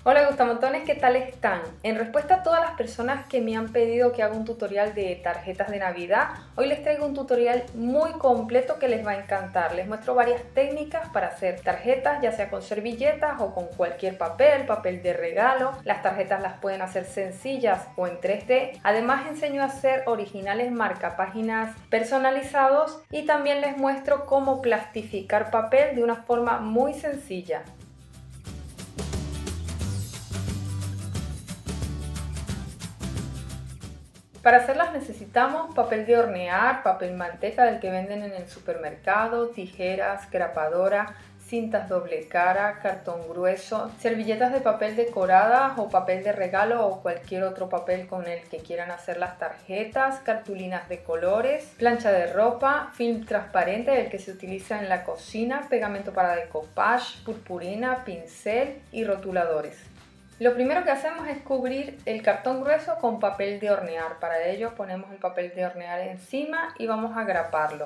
Hola gustamontones, ¿qué tal están? En respuesta a todas las personas que me han pedido que haga un tutorial de tarjetas de Navidad, hoy les traigo un tutorial muy completo que les va a encantar. Les muestro varias técnicas para hacer tarjetas, ya sea con servilletas o con cualquier papel de regalo. Las tarjetas las pueden hacer sencillas o en 3D. Además enseño a hacer originales marcapáginas personalizados y también les muestro cómo plastificar papel de una forma muy sencilla. Para hacerlas necesitamos papel de hornear, papel manteca del que venden en el supermercado, tijeras, grapadora, cintas doble cara, cartón grueso, servilletas de papel decoradas o papel de regalo o cualquier otro papel con el que quieran hacer las tarjetas, cartulinas de colores, plancha de ropa, film transparente el que se utiliza en la cocina, pegamento para decoupage, purpurina, pincel y rotuladores. Lo primero que hacemos es cubrir el cartón grueso con papel de hornear. Para ello ponemos el papel de hornear encima y vamos a graparlo.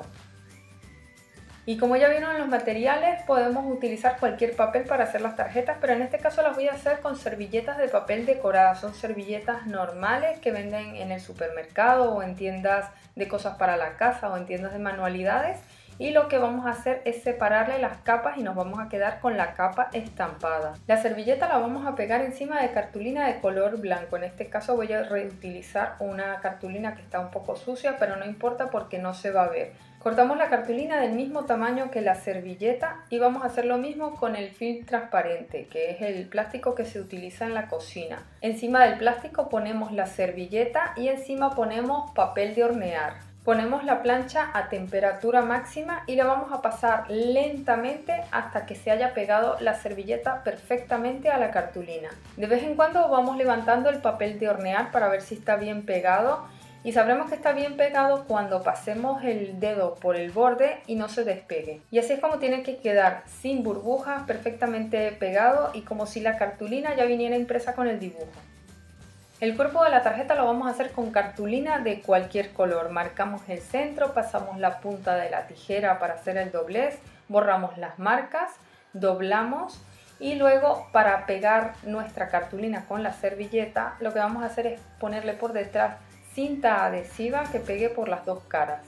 Y como ya vieron en los materiales, podemos utilizar cualquier papel para hacer las tarjetas, pero en este caso las voy a hacer con servilletas de papel decoradas. Son servilletas normales que venden en el supermercado o en tiendas de cosas para la casa o en tiendas de manualidades. Y lo que vamos a hacer es separarle las capas y nos vamos a quedar con la capa estampada. La servilleta la vamos a pegar encima de cartulina de color blanco. En este caso voy a reutilizar una cartulina que está un poco sucia, pero no importa porque no se va a ver. Cortamos la cartulina del mismo tamaño que la servilleta y vamos a hacer lo mismo con el film transparente, que es el plástico que se utiliza en la cocina. Encima del plástico ponemos la servilleta y encima ponemos papel de hornear. Ponemos la plancha a temperatura máxima y la vamos a pasar lentamente hasta que se haya pegado la servilleta perfectamente a la cartulina. De vez en cuando vamos levantando el papel de hornear para ver si está bien pegado y sabremos que está bien pegado cuando pasemos el dedo por el borde y no se despegue. Y así es como tiene que quedar, sin burbujas, perfectamente pegado y como si la cartulina ya viniera impresa con el dibujo. El cuerpo de la tarjeta lo vamos a hacer con cartulina de cualquier color. Marcamos el centro, pasamos la punta de la tijera para hacer el doblez, borramos las marcas, doblamos y luego para pegar nuestra cartulina con la servilleta lo que vamos a hacer es ponerle por detrás cinta adhesiva que pegue por las dos caras.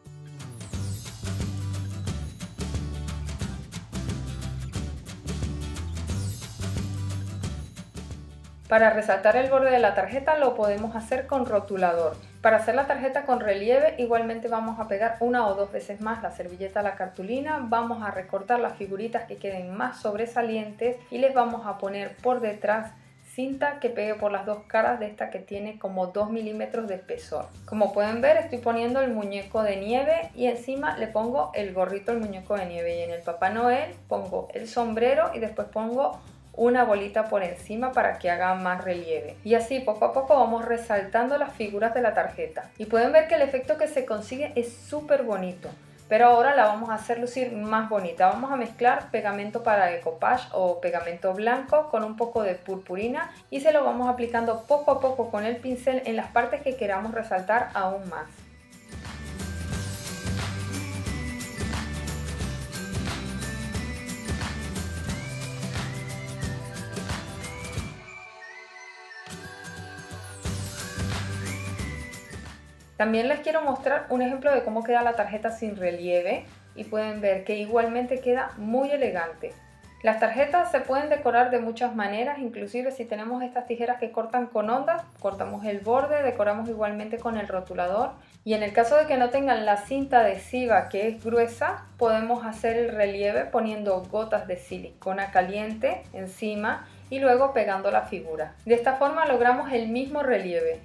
Para resaltar el borde de la tarjeta lo podemos hacer con rotulador. Para hacer la tarjeta con relieve igualmente vamos a pegar una o dos veces más la servilleta a la cartulina, vamos a recortar las figuritas que queden más sobresalientes y les vamos a poner por detrás cinta que pegue por las dos caras de esta que tiene como 2 milímetros de espesor. Como pueden ver estoy poniendo el muñeco de nieve y encima le pongo el gorrito al muñeco de nieve y en el Papá Noel pongo el sombrero y después pongo una bolita por encima para que haga más relieve. Y así poco a poco vamos resaltando las figuras de la tarjeta. Y pueden ver que el efecto que se consigue es súper bonito. Pero ahora la vamos a hacer lucir más bonita. Vamos a mezclar pegamento para decoupage o pegamento blanco con un poco de purpurina y se lo vamos aplicando poco a poco con el pincel en las partes que queramos resaltar aún más. También les quiero mostrar un ejemplo de cómo queda la tarjeta sin relieve y pueden ver que igualmente queda muy elegante. Las tarjetas se pueden decorar de muchas maneras, inclusive si tenemos estas tijeras que cortan con ondas, cortamos el borde, decoramos igualmente con el rotulador y en el caso de que no tengan la cinta adhesiva que es gruesa, podemos hacer el relieve poniendo gotas de silicona caliente encima y luego pegando la figura. De esta forma logramos el mismo relieve.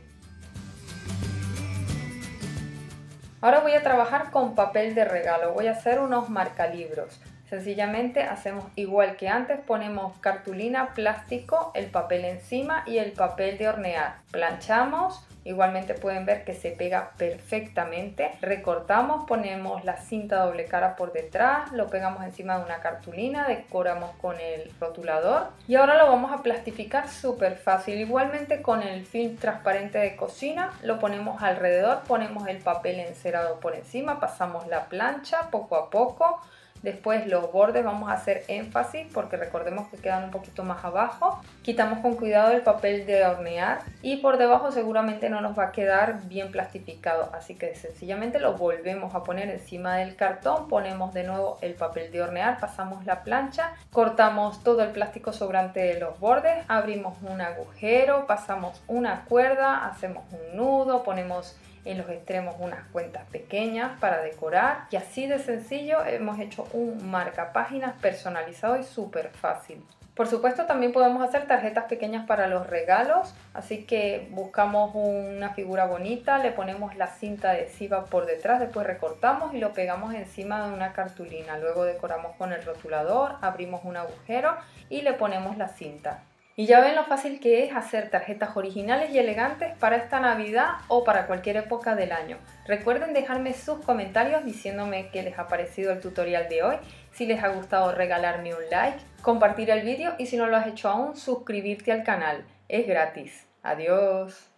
Ahora voy a trabajar con papel de regalo, voy a hacer unos marcalibros. Sencillamente hacemos igual que antes, ponemos cartulina, plástico, el papel encima y el papel de hornear. Planchamos, igualmente pueden ver que se pega perfectamente. Recortamos, ponemos la cinta doble cara por detrás, lo pegamos encima de una cartulina, decoramos con el rotulador y ahora lo vamos a plastificar súper fácil. Igualmente con el film transparente de cocina lo ponemos alrededor, ponemos el papel encerado por encima, pasamos la plancha poco a poco. Después los bordes vamos a hacer énfasis porque recordemos que quedan un poquito más abajo. Quitamos con cuidado el papel de hornear y por debajo seguramente no nos va a quedar bien plastificado, así que sencillamente lo volvemos a poner encima del cartón, ponemos de nuevo el papel de hornear, pasamos la plancha, cortamos todo el plástico sobrante de los bordes, abrimos un agujero, pasamos una cuerda, hacemos un nudo, ponemos en los extremos unas cuentas pequeñas para decorar y así de sencillo hemos hecho un marcapáginas personalizado y súper fácil. Por supuesto también podemos hacer tarjetas pequeñas para los regalos, así que buscamos una figura bonita, le ponemos la cinta adhesiva por detrás, después recortamos y lo pegamos encima de una cartulina, luego decoramos con el rotulador, abrimos un agujero y le ponemos la cinta. Y ya ven lo fácil que es hacer tarjetas originales y elegantes para esta Navidad o para cualquier época del año. Recuerden dejarme sus comentarios diciéndome qué les ha parecido el tutorial de hoy, si les ha gustado regalarme un like, compartir el vídeo y si no lo has hecho aún, suscribirte al canal. Es gratis. Adiós.